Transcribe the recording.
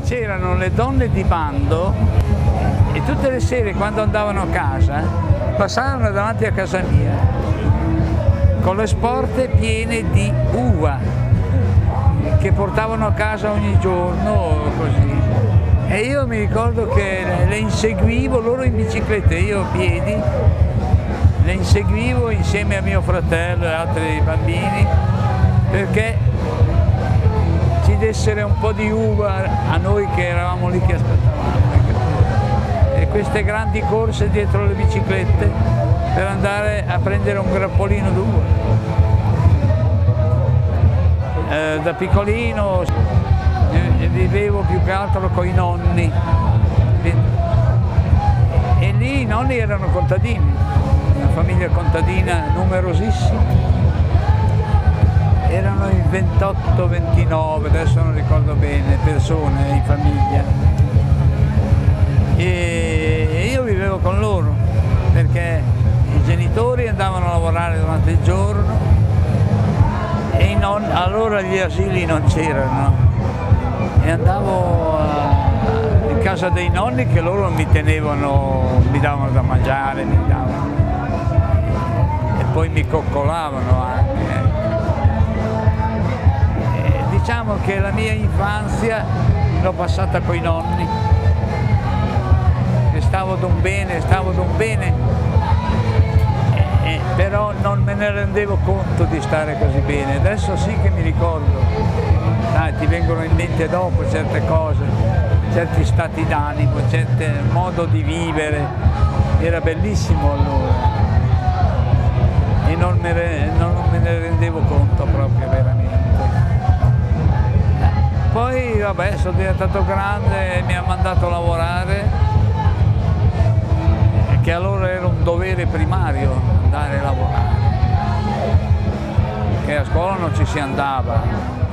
c'erano le donne di bando e tutte le sere quando andavano a casa passavano davanti a casa mia con le sporte piene di uva che portavano a casa ogni giorno così. E io mi ricordo che le inseguivo, loro in bicicletta, io a piedi, le inseguivo insieme a mio fratello e altri bambini perché ci dessero un po' di uva a noi che eravamo lì che aspettavamo. E queste grandi corse dietro le biciclette per andare a prendere un grappolino d'uva. Da piccolino vivevo più che altro con i nonni e lì i nonni erano contadini, una famiglia contadina numerosissima, erano in 28-29, adesso non ricordo bene, persone in famiglia e io vivevo con loro perché i genitori andavano a lavorare durante il giorno e allora gli asili non c'erano e andavo in casa dei nonni che loro mi tenevano, mi davano da mangiare, e poi mi coccolavano anche. E diciamo che la mia infanzia l'ho passata coi nonni, che stavo d'un bene, però non me ne rendevo conto di stare così bene. Adesso sì che mi ricordo, ti vengono in mente dopo certe cose, certi stati d'animo, certo modo di vivere, era bellissimo allora e non me ne rendevo conto proprio veramente. Poi vabbè, sono diventato grande e mi ha mandato a lavorare, che allora era un dovere primario andare a lavorare, che a scuola non ci si andava.